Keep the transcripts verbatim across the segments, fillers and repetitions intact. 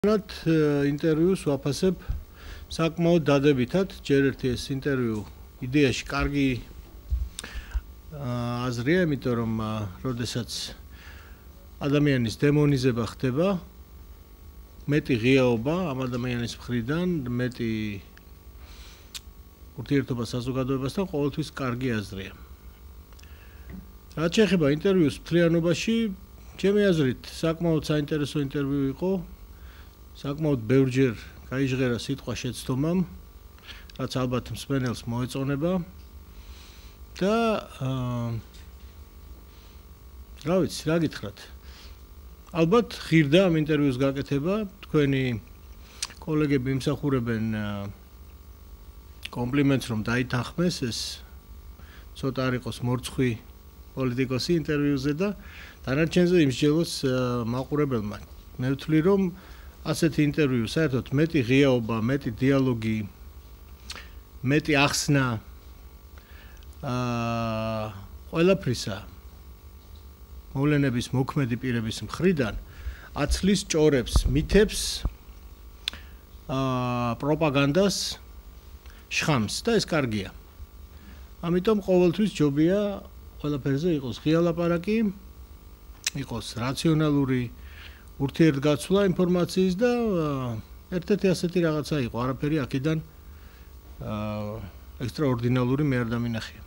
ინტერვიუს ვაფასებ საკმაოდ დადებითად, ჯერ ერთი ეს ინტერვიუ იდეაში კარგი აზრია, იმიტომ რომ როდესაც ადამიანის დემონიზება ხდება, მეტი ღიაობა ამ ადამიანის მხრიდან, მეტი ურთიერთობა საზოგადოებასთან ყოველთვის კარგი აზრია. რაც შეეხება ინტერვიუს მთლიანობაში, ჩემი აზრით, საკმაოდ საინტერესო ინტერვიუ იყო. საკმაოდ ბევრჯერ გაიჟღერა სიტყვა შეცდომამ, რაც ალბათ მსმენელს მოეწონება და რა ვიცი, რა გითხრათ. ალბათ ღირდა ამ ინტერვიუს გაკეთება, თქვენი კოლეგები იმსახურებენ კომპლიმენტს, რომ დაითანხმეს ეს ცოტა არ იყოს მორცხვი პოლიტიკოსი ინტერვიუზე და დანარჩენზე იმსჯელოს მაყურებელმა. მე ვთვლი, რომ ასეთი ინტერვიუ საერთოდ მეტი ღიაობა, მეტი დიალოგი, მეტი ახსნა აა ყველაფრისა მოვლენების მოქმედი პირების მხრიდან აცლის ჭორებს, მითებს, აა პროპაგანდას, შხამს და ეს კარგია. ამიტომ ყოველთვის ჯობია ყველაფერზე იყოს ღია ლაპარაკი, იყოს რაციონალური ურთიერთგაცვლა ინფორმაციის და ერთ-ერთი ასეთი რაღაცა იყო, არაფერი აქედან ექსტრაორდინალური მე არ დამინახია.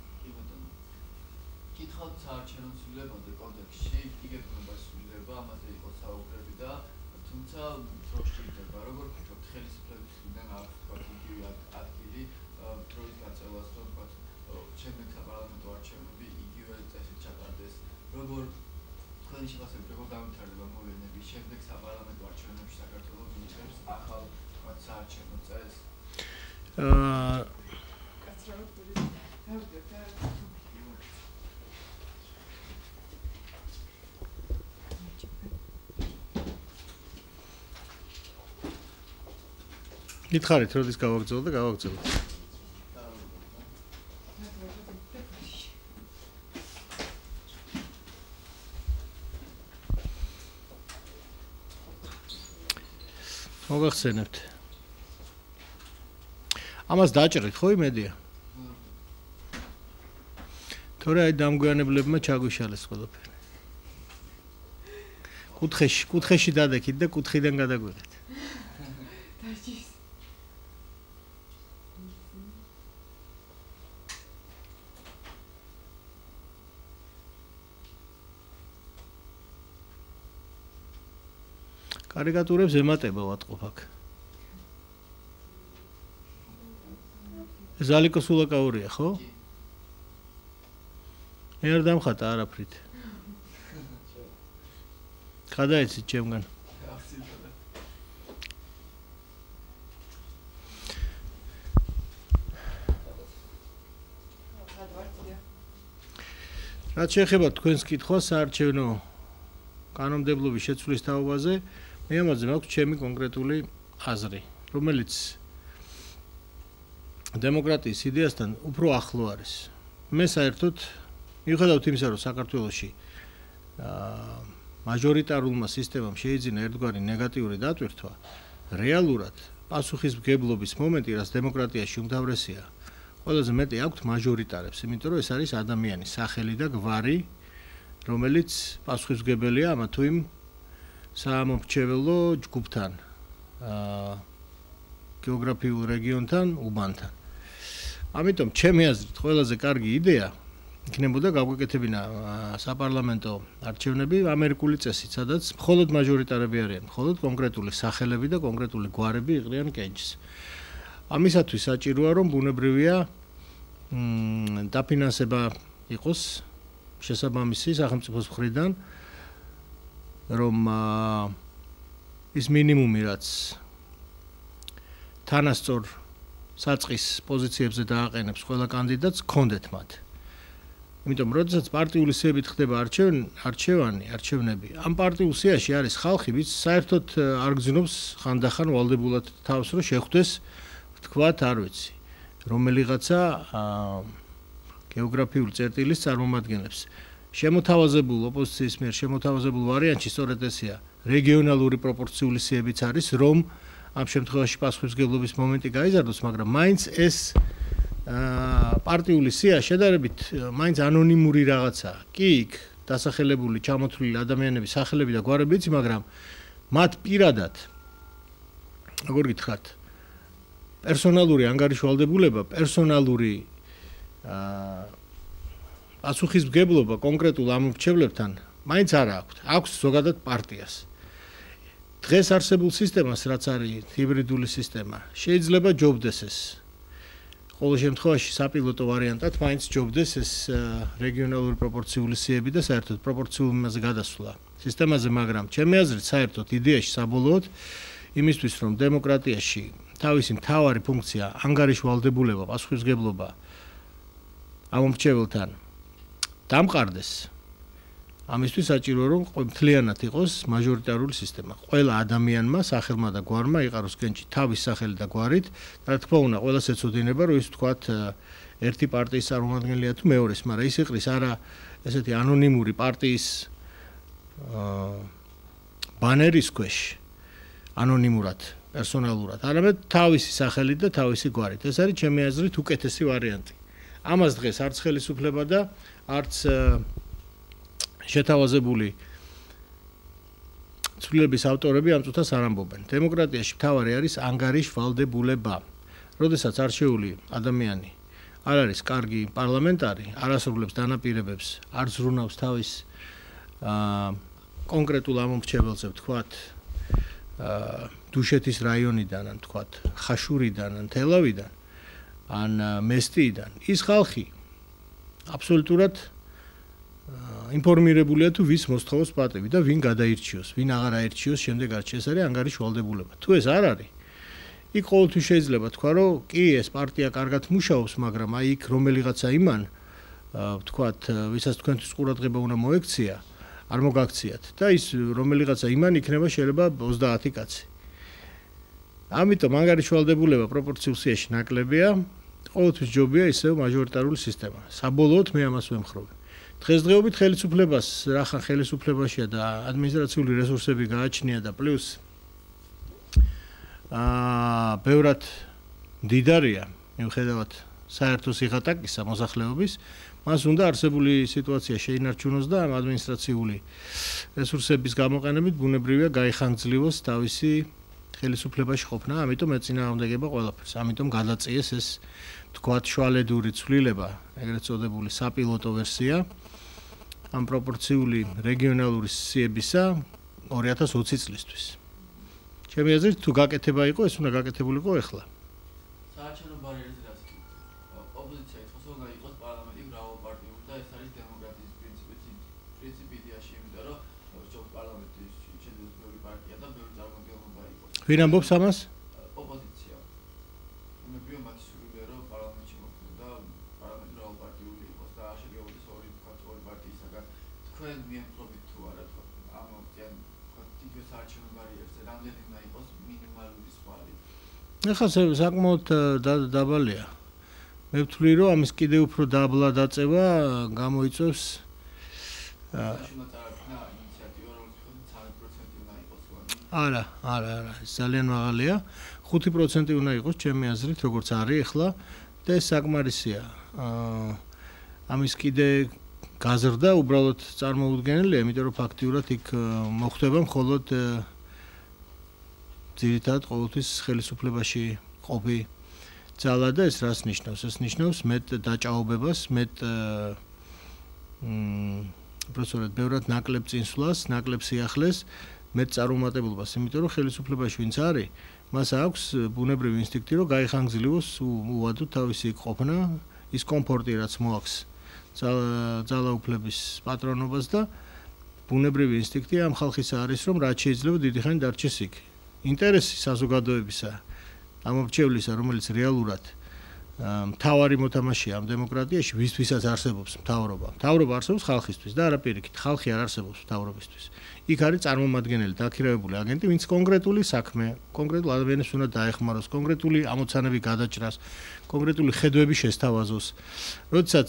კითხავთ საარჩევნო ცვლილებაზე კონტექსტში, იგებნება ცვლილება, ამაზე იყო საუბრები და თუმცა დრო შეიძლება, როგორ ვფიქრობთ, ხელისუფლების მხრიდან არ ვთქვათ იგივე ადგილი დროის გაწევას, რომ ვთქვათ, შემდეგ საპარლამენტო არჩევნები იგივე წესით ჩატარდეს, როგორ თქვენი შეფასებით როგორ განვითარდება მოვლენები შემდეგ საპარლამენტო არჩევნებში საქართველოს მიიღებს ახალ თქვათ საარჩევნო წესს? აა გითხარით, როდის გავაგრძელოთ და გავაგრძელოთ. მოგახსენებთ. ამას დაჭრით ხო იმედია? თორე აი დამგვიანებლებმა ჩაგვიშალეს ყველაფერი. კუთხეში, კუთხეში დადექით და კუთხიდან გადაგვიღეთ. კარიკატურებს ემატება ვატყობ აქ. ეს ალიკო სულაკაურია, ხო? მე არ დამხატა არაფრით. გადაეცით ჩემგან. რაც შეეხება თქვენს კითხვას საარჩევნო კანონმდებლობის შეცვლის თაობაზე, მე ამაზე მაქვს ჩემი კონკრეტული აზრი, რომელიც დემოკრატიის იდეასთან უფრო ახლო არის. მე საერთოდ მიუხედავად იმისა, რომ საქართველოში მაჟორიტარულმა სისტემამ შეიძინა ერთგვარი ნეგატიური დატვირთვა, რეალურად პასუხისმგებლობის მომენტი, რაც დემოკრატიაში უმთავრესია, ყველაზე მეტი აქვთ მაჟორიტარებს, იმიტომ რომ ეს არის ადამიანის სახელი და გვარი, რომელიც პასუხისმგებელია ამა თუ იმ საამომრჩეველო ჯგუფთან, გეოგრაფიულ რეგიონთან, უბანთან. ამიტომ ჩემი აზრით ყველაზე კარგი იდეა იქნებოდა გაგვეკეთებინა საპარლამენტო არჩევნები ამერიკული წესით, სადაც მხოლოდ მაჟორიტარები არიან, მხოლოდ კონკრეტული სახელები და კონკრეტული გვარები იყრიან კენჭს. ამისათვის საჭიროა, რომ ბუნებრივია დაფინანსება იყოს შესაბამისი სახელმწიფოს მხრიდან, რომ ის მინიმუმი, რაც თანასწორ საწყის პოზიციებზე დააყენებს ყველა კანდიდატს, გქონდეთ მათ. იმიტომ, როდესაც პარტიული სიებით ხდება არჩევანი, არჩევნები, ამ პარტიულ სიაში არის ხალხი, ვინც საერთოდ არ გძნობს ხანდახან ვალდებულად თავს, რომ შეხვდეს, ვთქვათ, არ ვიცი, რომელიღაცა გეოგრაფიული წერტილის წარმომადგენლებს. შემოთავაზებულ ოპოზიციის მიერ შემოთავაზებულ ვარიანტში სწორედ ესეა, რეგიონალური პროპორციული სიებიც არის, რომ ამ შემთხვევაში პასუხისმგებლობის მომენტი გაიზარდოს, მაგრამ მაინც ეს პარტიული სია შედარებით მაინც ანონიმური რაღაცაა. კი, იქ დასახელებული ჩამოთვლილი ადამიანების სახელები და გვარები იცი, მაგრამ მათ პირადად როგორ გითხრათ, პერსონალური ანგარიშვალდებულება, პერსონალური პასუხისმგებლობა კონკრეტულ ამორჩევლებთან მაინც არ აქვს. აქვს ზოგადად პარტიას. დღეს არსებულ სისტემას, რაც არის ჰიბრიდული სისტემა, შეიძლება ჯობდეს ეს. ყოველ შემთხვევაში საპილოტო ვარიანტად მაინც ჯობდეს ეს რეგიონალური პროპორციული სიები და საერთოდ პროპორციულ იმაზე გადასვლა სისტემაზე, მაგრამ ჩემი აზრით საერთოდ იდეაში საბოლოოდ იმისთვის, რომ დემოკრატიაში თავისი მთავარი ფუნქცია ანგარიშვალდებულება, პასუხისმგებლობა ამომრჩეველთან დამყარდეს, ამისთვის საჭირო რომ მთლიანად იყოს მაჟორიტარული სისტემა. ყველა ადამიანმა, სახელმა და გვარმა იყაროს კენჭი თავის სახელი და გვარით, რა თქმა უნდა, ყველას ეცოდინება, რომ ის თქვათ ერთი პარტიის წარმომადგენელია თუ მეორეს, მაგრამ ის იყრის არა ესეთი ანონიმური პარტიის ბანერის ქვეშ, ანონიმურად, პერსონალურად, არამედ თავისი სახელით და თავისი გვარით. ეს არის ჩემი აზრით უკეთესი ვარიანტი. ამას დღეს არც ხელისუფლება და არც შეთავაზებული ცვლილების ავტორები ამ წუთას არ ამბობენ. დემოკრატიაში მთავარი არის ანგარიშვალდებულება. როდესაც არჩეული ადამიანი არ არის კარგი პარლამენტარი, არ ასრულებს დანაპირებებს, არ ზრუნავს თავის კონკრეტულ ამომრჩეველზე, ვთქვათ, დუშეთის რაიონიდან, ან ვთქვათ, ხაშურიდან, ან თელავიდან, ან მესტიიდან, ის ხალხი აბსოლუტურად ინფორმირებულია თუ ვის მოსთხოვოს პატივი და ვინ გადაირჩიოს, ვინ აღარ აირჩიოს შემდეგ არჩევნებში. ეს არის ანგარიშვალდებულება. თუ ეს არ არის, იქ ყოველთვის შეიძლება თქვა, რომ კი, ეს პარტია კარგად მუშაობს, მაგრამ აი იქ რომელიღაცა იმან, ვთქვათ, ვისაც თქვენთვის ყურადღება უნდა მოექცია, არ მოგაქციათ და ის რომელიღაცა იმან იქნება შეიძლება ოცდაათი კაცი. ამიტომ ანგარიშვალდებულება პროპორციულ სიაში ნაკლებია, ყოველთვის ჯობია ისევ მაჟორიტარული სისტემა. საბოლოოდ მე ამას ვემხრობი. დღესდღეობით ხელისუფლებას რახან ხელისუფლებაშია და ადმინისტრაციული რესურსები გააჩნია და პლუს აა ბევრად მდიდარია მიუხედავად საერთო სიღატაკისა მოსახლეობის, მას უნდა არსებული სიტუაცია შეინარჩუნოს და ამ ადმინისტრაციული რესურსების გამოყენებით ბუნებრივია გაიხანგძლივოს თავისი ხელისუფლებაში ყოფნა, ამიტომ ეწინააღმდეგება ყველაფერს. ამიტომ გადაწიეს ეს თქვათ შუალედური ცვლილება, ეგრეთ წოდებული საპილოტო ვერსია ამ პროპორციული რეგიონალური სიებისა ორი ათას ოცი წლისთვის. ჩემი აზრით, თუ გაკეთება იყო, ეს უნდა გაკეთებულიყო ახლა. საარჩევნო ბარიერზე რაც თქვით, ოპოზიცია ითხოვს, რომ იყოს პარლამენტი მრავალპარტიული და ეს არის დემოკრატიის პრინციპი, პრინციპი იდეაში, იმიტომ რომ ჯობს პარლამენტში შედის ბევრი პარტია და ბევრი წარმომადგენლობა იყოს. ვინ ამბობს ამას? ოპოზიცია. მებია მათი სურვილია, რომ პარლამენტში მოხვდეს და პარლამენტი მრავალპარტიული იყოს და შეგვიძლია ორი ორი პარტიისაგან. თქვენ მიემხრობით თუ არა თქვა ამ ოპციან თითოეულ საარჩევნო ბარიერზე რამდენი უნდა იყოს მინიმალური სვალი? ეხლა საკმაოდ დაბალია. მე ვთვლი, რომ ამის კიდევ უფრო დაბლა დაწევა გამოიწვევს არა, არა, არა, ძალიან მაღალია. ხუთი პროცენტი უნდა იყოს ჩემი აზრით, როგორც არის ახლა და ეს საკმარისია. ამის კიდე გაზრდა უბრალოდ წარმოუდგენელია, იმიტომ რომ ფაქტიურად იქ მოხდება მხოლოდ ძირითადად ყოველთვის ხელისუფლებაში ყოფი ძალა და ეს რას ნიშნავს? ეს ნიშნავს მეტ დაჭაობებას, მეტ უბრალოდ ბევრად ნაკლებ წინსვლას, ნაკლებ სიახლეს, მეტ წარუმატებლობას, იმიტომ რომ ხელისუფლებაში ვინც არის, მას აქვს ბუნებრივი ინსტინქტი, რომ გაიხანგძლივოს უვადო თავისი ყოფნა, ის კომფორტი, რაც მოაქვს ძალაუფლების პატრონობას და ბუნებრივი ინსტინქტი ამ ხალხისა არის, რომ რაც შეიძლება დიდი ხანი დარჩეს იქ. ინტერესი საზოგადოებისა, ამორჩევლისა, რომელიც რეალურად მთავარი მოთამაშეა ამ დემოკრატიაში, ვისთვისაც არსებობს მთავრობა. მთავრობა არსებობს ხალხისთვის და არა პირიქით, ხალხი არ არსებობს მთავრობისთვის. იქ არის წარმომადგენელი, დაქირავებული აგენტი, ვინც კონკრეტული საქმე, კონკრეტულ ადამიანებს უნდა დაეხმაროს, კონკრეტული ამოცანები გადაჭრას, კონკრეტული ხედვები შესთავაზოს. როდესაც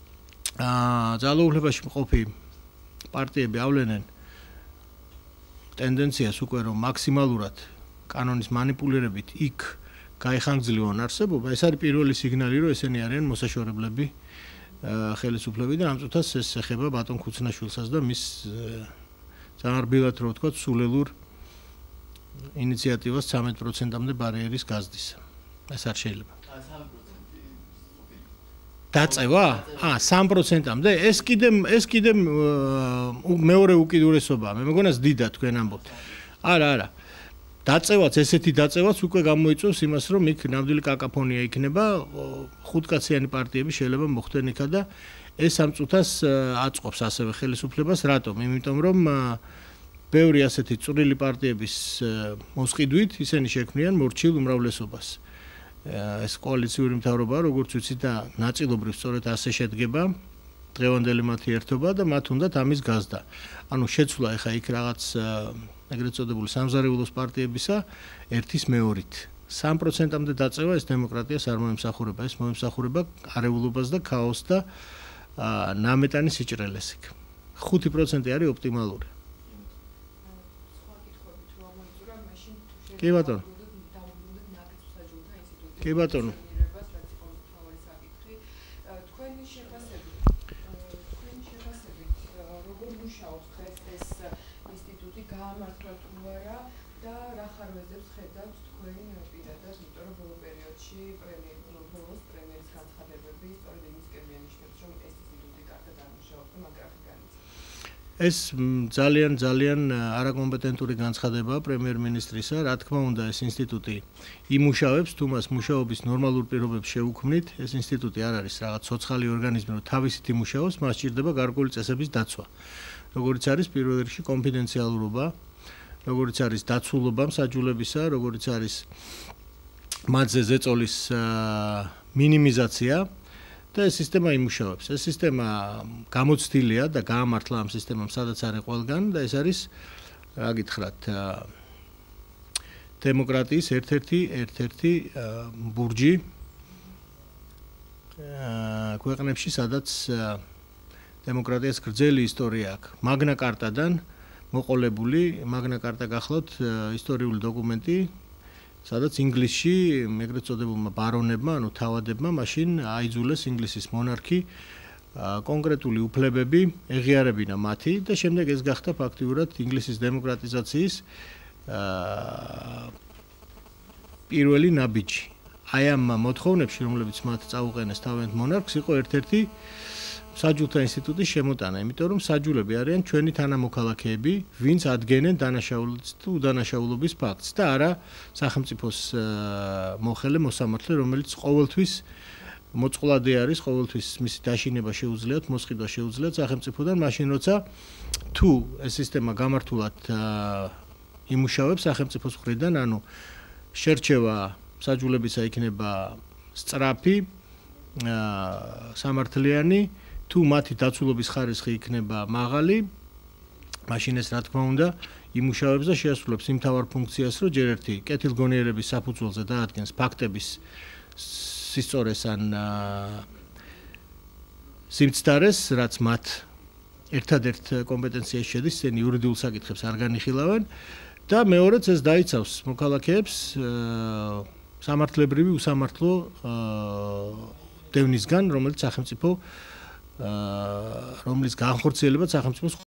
აა ძალაუფლებაში მყოფი პარტიები ავლენენ ტენდენციას უკვე რომ მაქსიმალურად კანონის მანიპულირებით იქ გაიხანგრძლივონ არსებობა, ეს არის პირველი სიგნალი, რომ ესენი არიან მოსაშორებლები ხელისუფლები და ამ წუთას ეს ეხება ბატონ ქუცნაშვილსაც და მის ძალიან რბილად რო ვთქვა, სულელურ ინიციატივას ცამეტ პროცენტამდე ბარიერის გაზდის. ეს არ შეიძლება. დაწევა? აა სამი პროცენტამდე? ეს კიდე ეს კიდე მეორე უკიდურესობაა. მე მეგონას დიდა თქვენ ამბობთ. არა, არა. დაწევაც ესეთი დაწევაც უკვე გამოიწვევს იმას, რომ იქ ნამდვილი კაკაფონია იქნება, ხუთკაციანი პარტიები შეიძლება მოხდნენ იქა და ეს ამ წუთას აწყობს ასევე ხელისუფლებას, რატომ? იმიტომ რომ ბევრი ასეთი წვრილი პარტიების მოსყიდვით ისინი შექმნიან მორჩილ უმრავლესობას. ეს კოალიციური მთავრობა, როგორც ვიცით და ნაწილობრივ სწორედ ასე შედგება დღევანდელი მათი ერთობა და მათ უნდათ ამის გაზდა. ანუ შეცვლა ეხა იქ რაღაც ეგრეთ წოდებული სამზარეულოს პარტიებისა ერთის მეორით. სამი პროცენტამდე დაწევა ეს დემოკრატიას არ მოემსახურება, ეს მოემსახურება არეულობას და ქაოსს და ნამეტანის სიჭრელეს იქ. ხუთი პროცენტი არის ოპტიმალური. კი ბატონო. კი ბატონო. გაამართლა თუ არა და რა ხარვეზებს ხედავთ თქვენ პირადად, იმიტომ რომ ბოლო პერიოდში პრემიერის პრემიერის განცხადებები სწორედ იმისკენ მიანიშნებს, რომ ეს ინსტიტუტი კარგად ამუშავებს და მაგრახი განიცდის. ეს ძალიან ძალიან არაკომპეტენტური განცხადებაა პრემიერ-მინისტრისა, რა თქმა უნდა, ეს ინსტიტუტი იმუშავებს, თუ მას მუშაობის ნორმალურ პირობებს შეუქმნით, ეს ინსტიტუტი არ არის რაღაც ცოცხალი ორგანიზმი, რომ თავისით იმუშაოს, მას სჭირდება გარკვეული წესების დაცვა. როგორც არის პირველ რიგში კონფიდენციალურობა, როგორც არის დაცულობა მსაჯულებისა, როგორც არის მათზე ზეწოლის მინიმიზაცია და ეს სისტემა იმუშავებს. ეს სისტემა გამოცდილია და გაამართლა ამ სისტემამ სადაც არის ყველგან და ეს არის რა გითხრათ დემოკრატიის ერთ-ერთი ერთ-ერთი ბურჯი ქვეყნებში, სადაც დემოკრატიას გრძელი ისტორია აქვს. მაგნა კარტადან მოყოლებული, მაგნა კარტა გახლავთ ისტორიული დოკუმენტი, სადაც ინგლისში ეგრეთ წოდებულმა ბარონებმა, ანუ თავადებმა მაშინ აიძულეს ინგლისის მონარქი კონკრეტული უფლებები ეღიარებინა მათი და შემდეგ ეს გახდა ფაქტიურად ინგლისის დემოკრატიზაციის პირველი ნაბიჯი. აი ამ მოთხოვნებში, რომლებიც მათ წაუყენეს თავიანთ მონარქს, იყო ერთ-ერთი საჯულთა ინსტიტუტის შემოტანა, იმიტომ რომ საჯულები არიან ჩვენი თანამოქალაქეები, ვინც ადგენენ დანაშაულობის თუ უდანაშაულობის ფაქტს და არა სახელმწიფოს მოხელე მოსამართლე, რომელიც ყოველთვის მოწყვლადი არის, ყოველთვის მისი დაშინება შეუძლიათ, მოსყიდვა შეუძლიათ სახელმწიფოდან, მაშინ როცა თუ ეს სისტემა გამართულად იმუშავებს სახელმწიფოს მხრიდან, ანუ შერჩევა საჯულებისა იქნება სწრაფი, სამართლიანი, თუ მათი დაცულობის ხარისხი იქნება მაღალი, მაშინ ეს რა თქმა უნდა იმუშავებს და შეასრულებს იმ თავარ ფუნქციას, რომ ჯერ ერთი კეთილგონიერების საფუძველზე დაადგენს ფაქტების სისწორეს ან სიმცდარეს, რაც მათ ერთადერთ კომპეტენციაში შედის, ისინი იურიდიულ საკითხებს არ განიხილავენ და მეორეც ეს დაიცავს მოქალაქეებს სამართლებრივი უსამართლო დევნისგან, რომელიც სახელმწიფო რომლის განხორციელებაც სახელმწიფოს